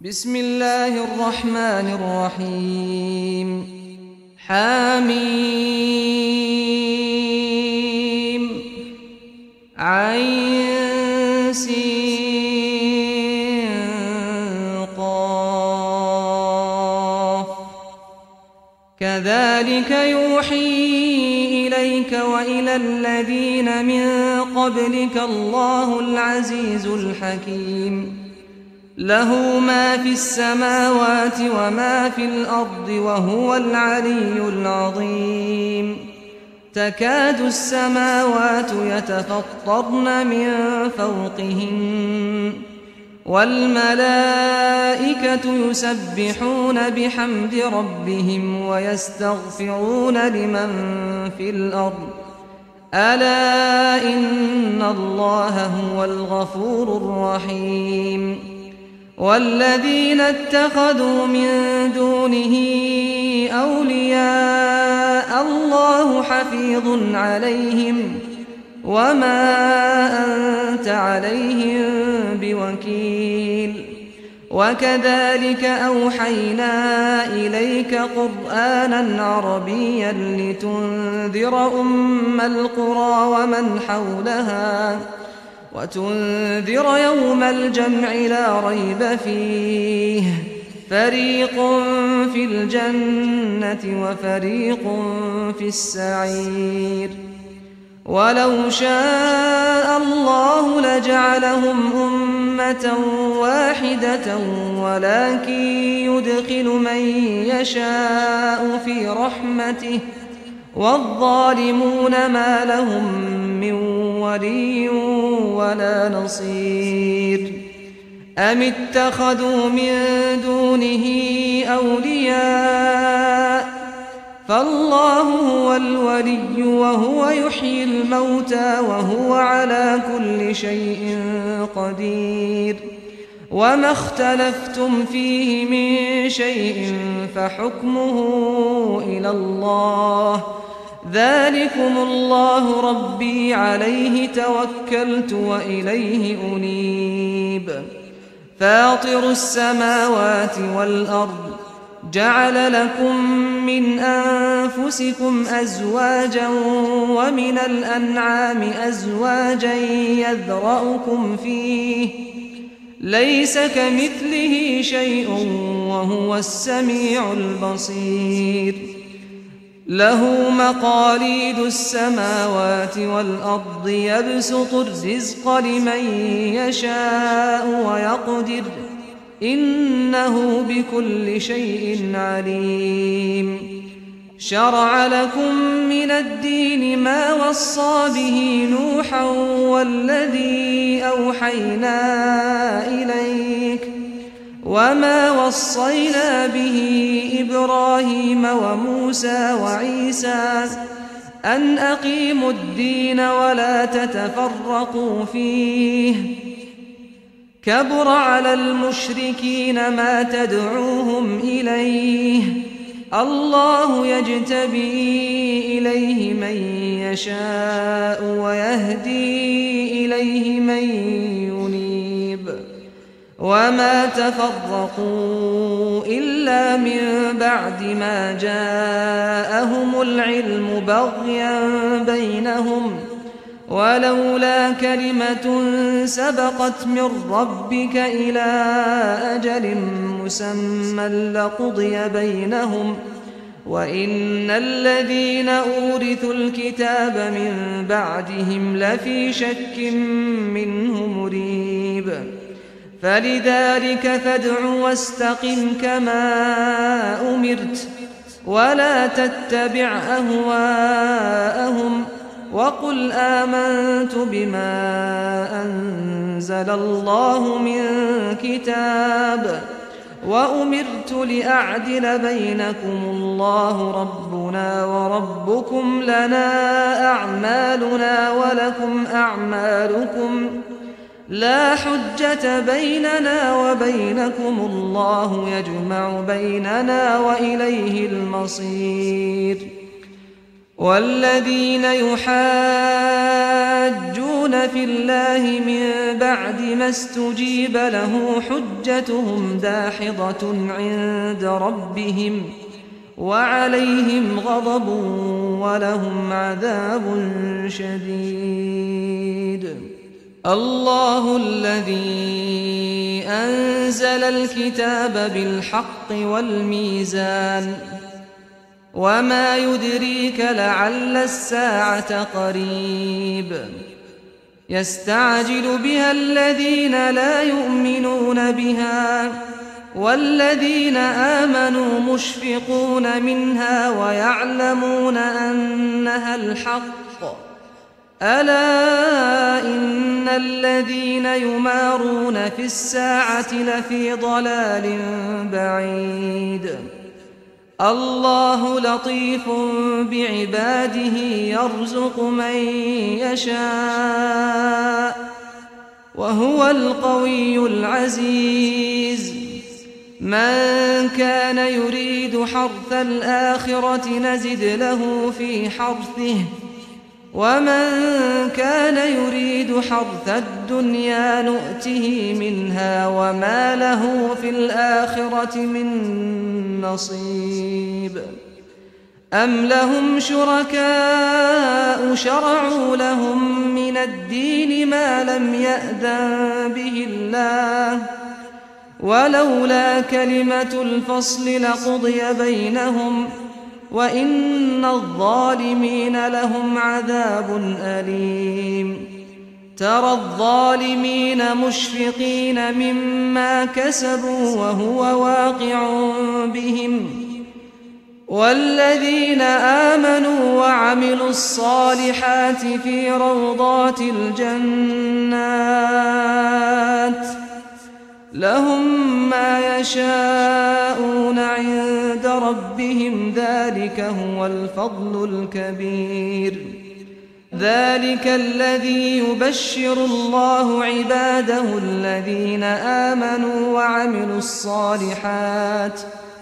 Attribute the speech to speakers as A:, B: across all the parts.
A: بسم الله الرحمن الرحيم حميم عين سين قاف كذلك يوحي إليك وإلى الذين من قبلك الله العزيز الحكيم له ما في السماوات وما في الأرض وهو العلي العظيم تكاد السماوات يتفطرن من فوقهن والملائكة يسبحون بحمد ربهم ويستغفرون لمن في الأرض ألا إن الله هو الغفور الرحيم والذين اتخذوا من دونه أولياء الله حفيظ عليهم وما أنت عليهم بوكيل وكذلك أوحينا إليك قرآنا عربيا لتنذر أم القرى ومن حولها وتنذر يوم الجمع لا ريب فيه فريق في الجنة وفريق في السعير ولو شاء الله لجعلهم أمة واحدة ولكن يدخل من يشاء في رحمته والظالمون ما لهم من ولي ولا نصير أم اتخذوا من دونه أولياء فالله هو الولي وهو يحيي الموتى وهو على كل شيء قدير وما اختلفتم فيه من شيء فحكمه إلى الله ذلكم الله ربي عليه توكلت وإليه أنيب فاطر السماوات والأرض جعل لكم من أنفسكم أزواجا ومن الأنعام أزواجا يذرأكم فيه ليس كمثله شيء وهو السميع البصير له مقاليد السماوات والأرض يبسط الرزق لمن يشاء ويقدر إنه بكل شيء عليم شرع لكم من الدين ما وصى به نوحا والذي أوحينا إليك وما وصينا به إبراهيم وموسى وعيسى أن أقيموا الدين ولا تتفرقوا فيه كبر على المشركين ما تدعوهم إليه الله يجتبي إليه من يشاء ويهدي إليه من ينيب وما تفرقوا إلا من بعد ما جاءهم العلم بغيا بينهم ولولا كلمة سبقت من ربك إلى أجل مسمى لقضي بينهم وإن الذين أورثوا الكتاب من بعدهم لفي شك منه مريب فلذلك فادع واستقم كما أمرت ولا تتبع أهواءهم وقل آمنت بما أنزل الله من كتاب وأمرت لأعدل بينكم الله ربنا وربكم لنا أعمالنا ولكم أعمالكم لا حجة بيننا وبينكم الله يجمع بيننا وإليه المصير والذين يحاجون في الله من بعد ما استجيب له حجتهم داحضة عند ربهم وعليهم غضب ولهم عذاب شديد. الله الذي أنزل الكتاب بالحق والميزان وما يدريك لعل الساعة قريب يستعجل بها الذين لا يؤمنون بها والذين آمنوا مشفقون منها ويعلمون أنها الحق ألا إن الذين يمارون في الساعة لفي ضلال بعيد. الله لطيف بعباده يرزق من يشاء وهو القوي العزيز. من كان يريد حرث الآخرة نزد له في حرثه ومن كان يريد حرث الدنيا نؤته منها وما له في الآخرة من نصيب. أم لهم شركاء شرعوا لهم من الدين ما لم يأذن به الله ولولا كلمة الفصل لقضي بينهم وإن الظالمين لهم عذاب أليم. ترى الظالمين مشفقين مما كسبوا وهو واقع بهم والذين آمنوا وعملوا الصالحات في روضات الجنات لهم ما يشاءون عند ربهم ذلك هو الفضل الكبير. ذلك الذي يبشر الله عباده الذين آمنوا وعملوا الصالحات.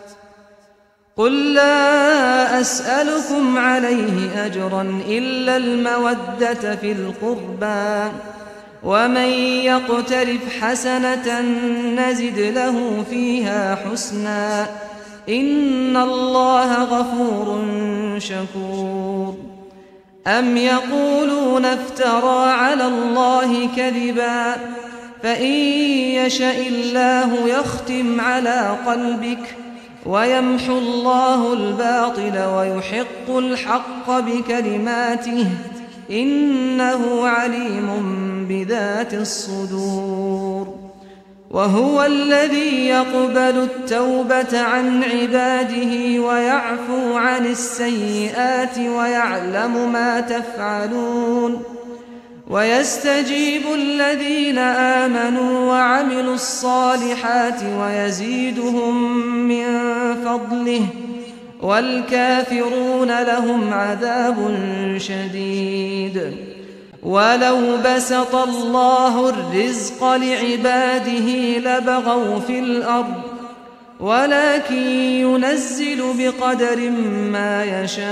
A: قل لا أسألكم عليه أجرا إلا المودة في القربى ومن يقترف حسنة نزد له فيها حسنا إن الله غفور شكور. أم يقولون افترى على الله كذبا فإن يشأ الله يختم على قلبك ويمحو الله الباطل ويحق الحق بكلماته إنه عليم بذات الصدور. وهو الذي يقبل التوبة عن عباده ويعفو عن السيئات ويعلم ما تفعلون ويستجيب الذين آمنوا وعملوا الصالحات ويزيدهم من فضله والكافرون لهم عذاب شديد. ولو بسط الله الرزق لعباده لبغوا في الأرض ولكن ينزل بقدر ما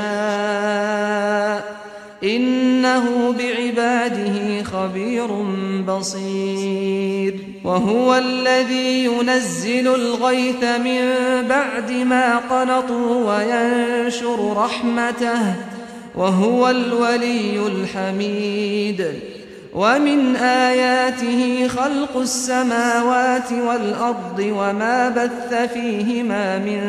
A: يشاء إنه بعباده خبير بصير. وهو الذي ينزل الغيث من بعد ما قنطوا وينشر رحمته وهو الولي الحميد. ومن آياته خلق السماوات والأرض وما بث فيهما من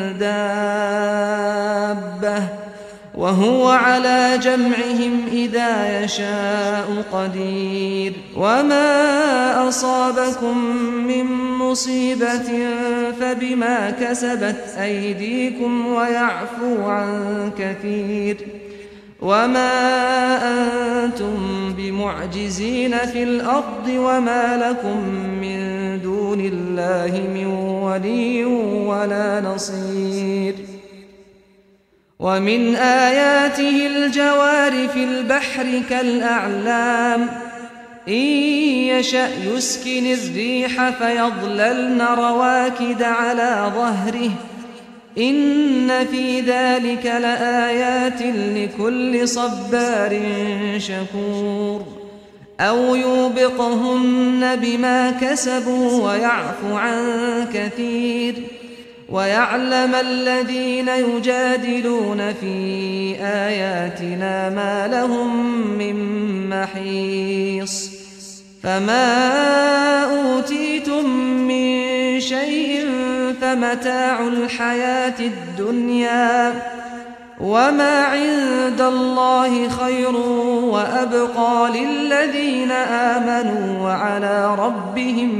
A: دابة وهو على جمعهم إذا يشاء قدير. وما أصابكم من مصيبة فبما كسبت أيديكم ويعفو عن كثير. وما أنتم بمعجزين في الأرض وما لكم من دون الله من ولي ولا نصير. ومن آياته الجوار في البحر كالأعلام إن يشأ يسكن الريح فيظللن رواكد على ظهره إن في ذلك لآيات لكل صبار شكور أو يوبقهن بما كسبوا ويعفو عن كثير ويعلم الذين يجادلون في آياتنا ما لهم من محيص فما أوتيتم من شيء فمتاع الحياة الدنيا وما عند الله خير وأبقى للذين آمنوا وعلى ربهم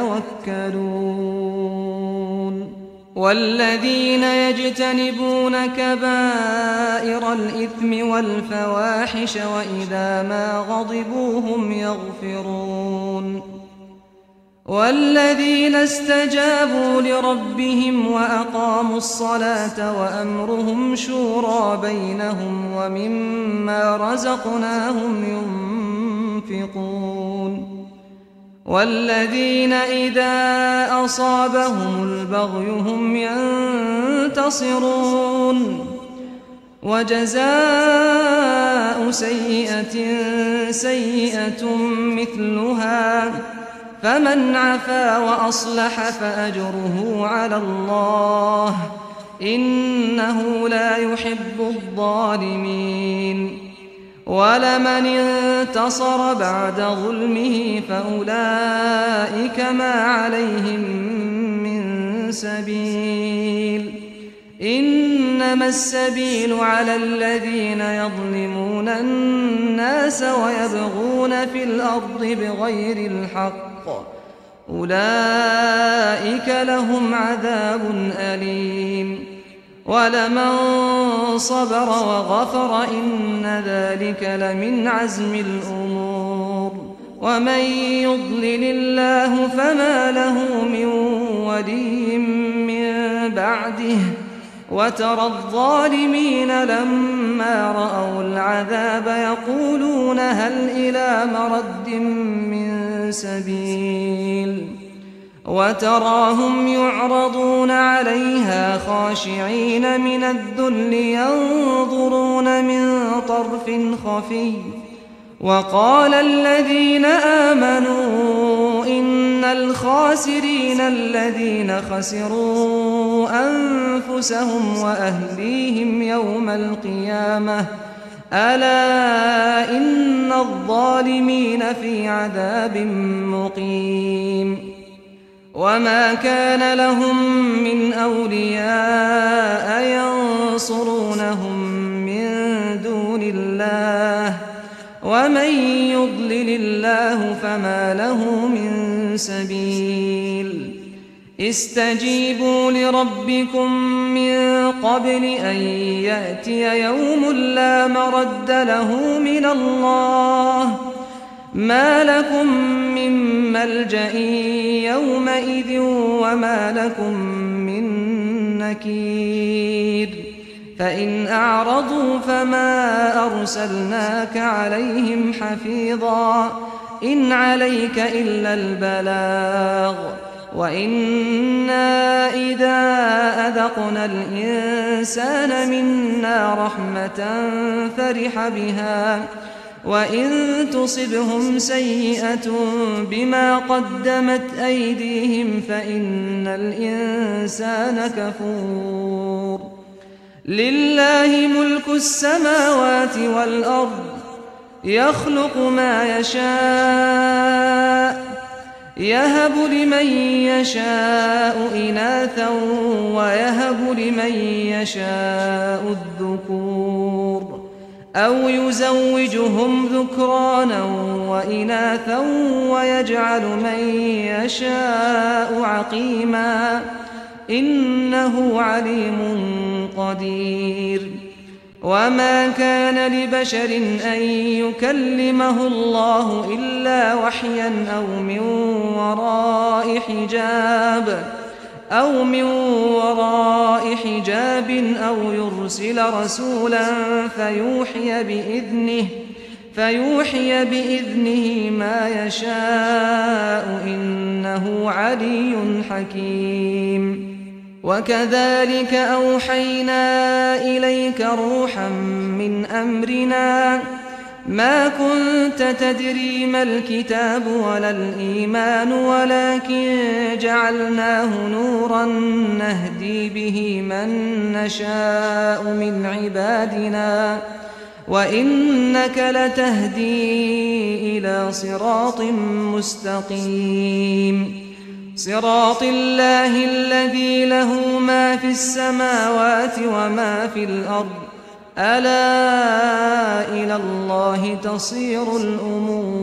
A: يتوكلون والذين يجتنبون كبائر الإثم والفواحش وإذا ما غضبوا هم يغفرون والذين استجابوا لربهم وأقاموا الصلاة وأمرهم شورى بينهم ومما رزقناهم ينفقون والذين إذا أصابهم البغي هم ينتصرون وجزاء سيئة سيئة مثلها فمن عفا وأصلح فأجره على الله إنه لا يحب الظالمين ولمن انتصر بعد ظلمه فأولئك ما عليهم من سبيل إنما السبيل على الذين يظلمون الناس ويبغون في الأرض بغير الحق أولئك لهم عذاب أليم ولمن صبر وغفر إن ذلك لمن عزم الأمور ومن يضلل الله فما له من ولي من بعده وترى الظالمين لما رأوا العذاب يقولون هل إلى مرد من سبيل وتراهم يعرضون عليها خاشعين من الذل ينظرون من طرف خفي وقال الذين آمنوا إن الخاسرين الذين خسروا أنفسهم وأهليهم يوم القيامة ألا إن الظالمين في عذاب مقيم وما كان لهم من أولياء ينصرونهم من دون الله ومن يضلل الله فما له من سبيل استجيبوا لربكم من قبل أن يأتي يوم لا مرد له من الله ما لكم من ملجأ يومئذ وما لكم من نكير فإن أعرضوا فما أرسلناك عليهم حفيظا إن عليك إلا البلاغ وإنا إذا أذقنا الإنسان منا رحمة فرح بها وإن تصبهم سيئة بما قدمت أيديهم فإن الإنسان كفور لله ملك السماوات والأرض يخلق ما يشاء يهب لمن يشاء إناثا ويهب لمن يشاء الذكور أو يزوجهم ذكرانا وإناثا ويجعل من يشاء عقيما إنه عليم قدير وما كان لبشر أن يكلمه الله إلا وحيا أو من وراء حجاب أو يرسل رسولا فيوحي بإذنه ما يشاء إنه علي حكيم وكذلك أوحينا إليك روحا من أمرنا ما كنت تدري ما الكتاب ولا الإيمان ولكن جعلناه نورا نهدي به من نشاء من عبادنا وإنك لتهدي إلى صراط مستقيم صراط الله الذي له ما في السماوات وما في الأرض ألا إلى الله تصير الأمور